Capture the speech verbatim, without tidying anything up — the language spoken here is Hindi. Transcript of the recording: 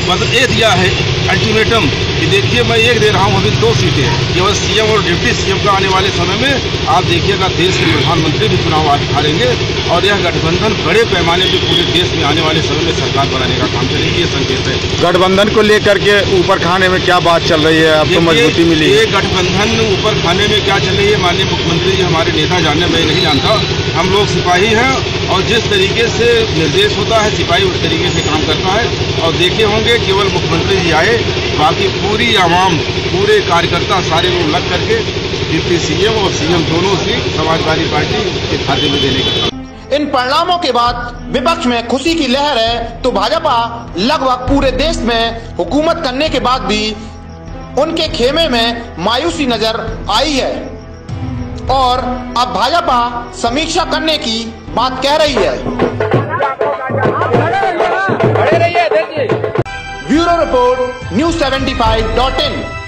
मतलब ये दिया है अल्टीमेटम कि देखिए मैं एक दे रहा हूँ, अभी दो सीटें हैं, केवल सीएम और डिप्टी सीएम का आने वाले समय में आप देखिएगा देश के प्रधानमंत्री भी चुनाव आज हारेंगे और यह गठबंधन बड़े पैमाने पर पूरे देश में आने वाले समय में सरकार बनाने का काम करेगी, ये संकेत है। गठबंधन को लेकर के ऊपर खाने में क्या बात चल रही है, अब तो मजबूती मिली? ये गठबंधन ऊपर खाने में क्या चल रही है, माननीय मुख्यमंत्री जी हमारे नेता जाने मैं नहीं जानता, हम लोग सिपाही हैं और जिस तरीके से निर्देश होता है सिपाही उस तरीके से काम करता है। और देखे होंगे केवल मुख्यमंत्री जी आए, बाकी पूरी आवाम, पूरे कार्यकर्ता सारे लोग लग करके डिप्टी सीएम और सीएम दोनों से समाजवादी पार्टी के खाते में देने का काम। इन परिणामों के बाद विपक्ष में खुशी की लहर है तो भाजपा लगभग पूरे देश में हुकूमत करने के बाद भी उनके खेमे में मायूसी नजर आई है और अब भाजपा समीक्षा करने की बात कह रही है। Bureau report news seventy five dot इन।